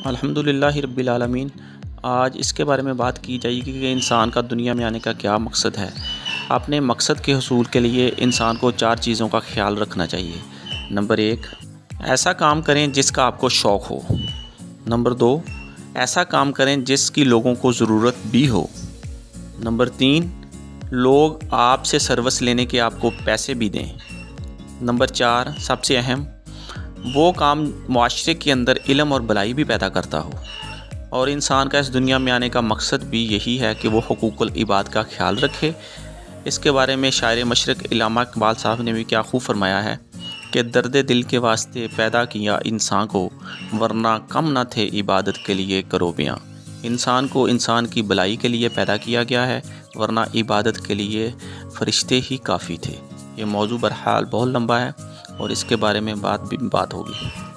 अल्हम्दुलिल्लाहि रब्बिल आलमीन। आज इसके बारे में बात की जाएगी कि इंसान का दुनिया में आने का क्या मकसद है। अपने मकसद के हसूल के लिए इंसान को 4 चीज़ों का ख्याल रखना चाहिए। नंबर 1, ऐसा काम करें जिसका आपको शौक़ हो। नंबर 2, ऐसा काम करें जिसकी लोगों को ज़रूरत भी हो। नंबर 3, लोग आपसे सर्विस लेने के आपको पैसे भी दें। नंबर 4, सबसे अहम, वो काम मुआशरे के अंदर इल्म और भलाई भी पैदा करता हो। और इंसान का इस दुनिया में आने का मकसद भी यही है कि वो हुकूकुल इबाद का ख्याल रखे। इसके बारे में शायर मशरक़ अल्लामा इक़बाल साहब ने भी क्या खूब फरमाया है कि दर्द दिल के वास्ते पैदा किया इंसान को, वरना कम न थे इबादत के लिए करो बयां। इंसान को इंसान की भलाई के लिए पैदा किया गया है, वरना इबादत के लिए फ़रिश्ते ही काफ़ी थे। ये मौजू बहरहाल बहुत लंबा है और इसके बारे में बात होगी।